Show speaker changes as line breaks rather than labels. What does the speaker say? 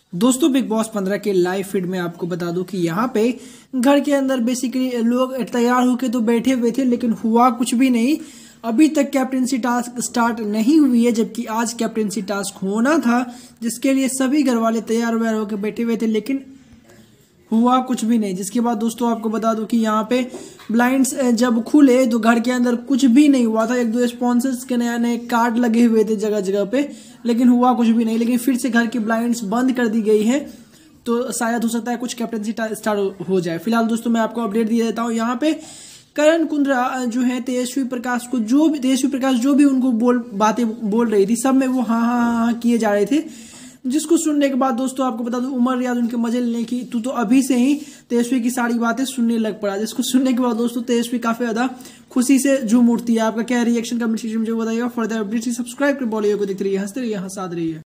दोस्तों big boss 15 के live feed में आपको बता दूं कि यहाँ पे घर के अंदर बेसिकली लोग तैयार होके तो बैठे हुए थे, लेकिन हुआ कुछ भी नहीं। अभी तक कैप्टेंसी टास्क स्टार्ट नहीं हुई है, जबकि आज कैप्टेंसी टास्क होना था, जिसके लिए सभी घर वाले तैयार वैयार होकर बैठे हुए थे, लेकिन हुआ कुछ भी नहीं। जिसके बाद दोस्तों आपको बता दूं कि यहाँ पे ब्लाइंड्स जब खुले तो घर के अंदर कुछ भी नहीं हुआ था। एक दो स्पॉन्सर्स के नए नए कार्ड लगे हुए थे जगह जगह पे, लेकिन हुआ कुछ भी नहीं। लेकिन फिर से घर की ब्लाइंड्स बंद कर दी गई है, तो शायद हो सकता है कुछ कैप्टेंसी स्टार्ट हो जाए। फिलहाल दोस्तों मैं आपको अपडेट दे देता हूँ। यहाँ पे करण कुंद्रा जो है तेजस्वी प्रकाश जो भी उनको बातें बोल रही थी, सब में वो हाँ किए जा रहे थे। जिसको सुनने के बाद दोस्तों आपको बता दूं, उमर रियाज उनके मजे लेने की तू तो अभी से ही तेजस्वी की सारी बातें सुनने लग पड़ा। जिसको सुनने के बाद दोस्तों तेजस्वी काफी ज्यादा खुशी से झूम उठती है। आपका क्या रिएक्शन कमेंट सेक्शन में मुझे बताइएगा। फर्दर अपडेट्स सब्सक्राइब कर बॉलीवुड को देखते रहिए, हंसते रहिए, हंसाते रहिए।